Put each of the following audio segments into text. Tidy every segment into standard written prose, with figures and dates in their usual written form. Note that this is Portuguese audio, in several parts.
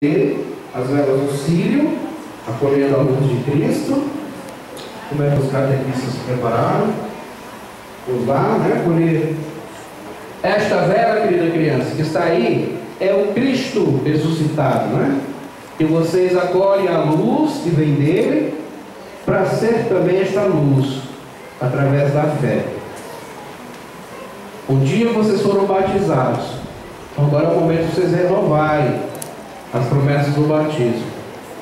as velas do cílio, acolhendo a luz de Cristo. Como é que os catequistas se prepararam? Vamos lá, né? Acolher. Esta vela, querida criança, que está aí, é o Cristo ressuscitado, né? E vocês acolhem a luz que vem dele, para ser também esta luz, através da fé. Um dia vocês foram batizados, então agora é o momento de vocês renovarem as promessas do batismo.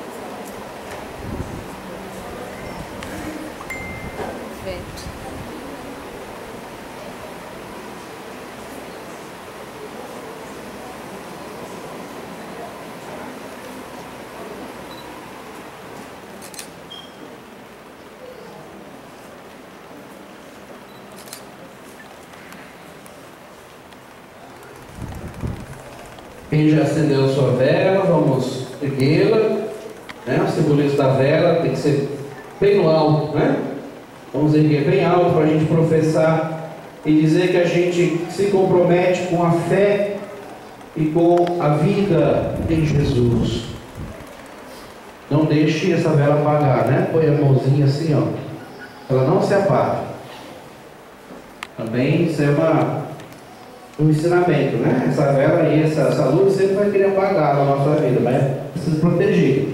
Quem já acendeu sua vela, vamos erguê-la, né? O simbolismo da vela tem que ser bem no alto, né? Vamos erguer bem alto para a gente professar e dizer que a gente se compromete com a fé e com a vida em Jesus. Não deixe essa vela apagar, né? Põe a mãozinha assim, ó. Ela não se apaga. Também isso é um ensinamento, né? Essa vela aí, essa luz sempre vai querer apagar na nossa vida, mas precisa proteger.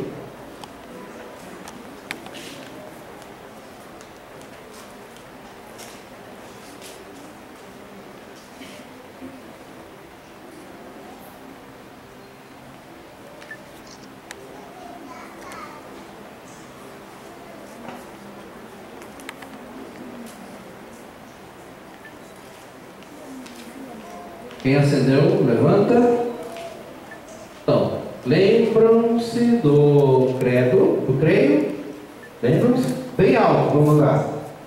Quem acendeu, levanta. Então, lembram-se do credo, do creio? Lembram-se? Bem alto, vamos lá.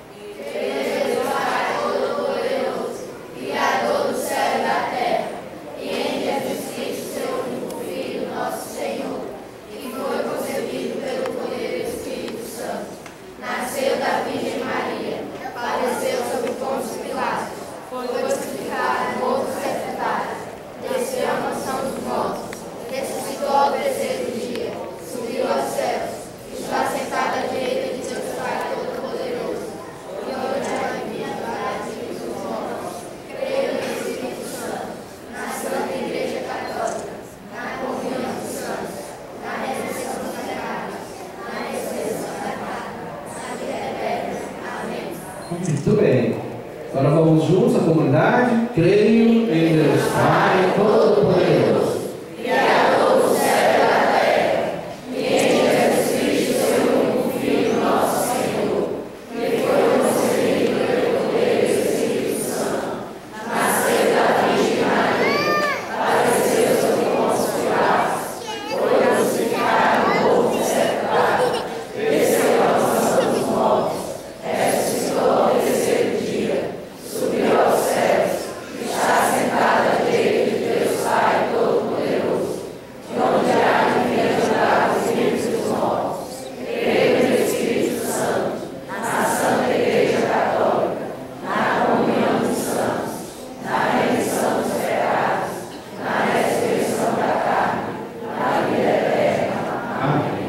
Muito bem. Agora vamos juntos, a comunidade. Creio em Deus Pai Todo-Poderoso, Criador do céu e da terra, e em Jesus Cristo, seu único Filho, nosso Senhor, que foi concebido pelo poder do Espírito Santo, nasceu da Virgem Maria, padeceu sob Pôncio Pilatos, foi crucificado, morto e sepultado, desceu à mansão dos mortos, ressuscitou ao terceiro dia, subiu aos céus, está sentado à direita de Deus Pai Todo-Poderoso, de onde há de vir julgar os vivos e os mortos. Creio no Espírito Santo, na Santa Igreja Católica, na comunhão dos santos, na remissão dos pecados, na ressurreição da carne, na vida eterna. Amém.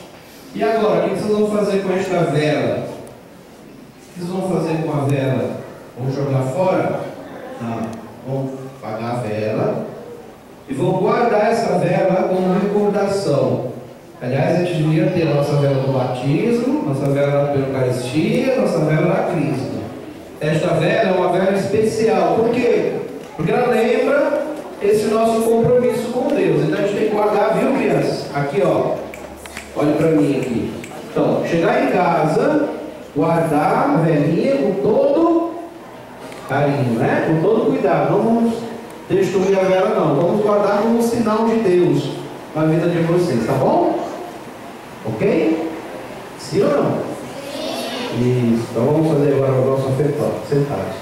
E agora, o que vocês vão fazer com esta vela? O que vocês vão fazer com a vela? Vão jogar fora? Não. Vão apagar a vela e vão guardar essa vela como recordação. Aliás, a gente devia ter a nossa vela do batismo, nossa vela da Eucaristia, nossa vela da Cristo. Esta vela é uma vela especial. Por quê? Porque ela lembra esse nosso compromisso com Deus. Então a gente tem que guardar, viu, crianças? Aqui, ó. Olha para mim aqui. Então, chegar em casa, guardar a velinha com todo carinho, né? Com todo cuidado. Não vamos destruir a vela, não. Vamos guardar como um sinal de Deus na vida de vocês, tá bom? Ok? Sim ou não? Sim. Isso. Então vamos fazer agora o nosso ofertório. Sentados.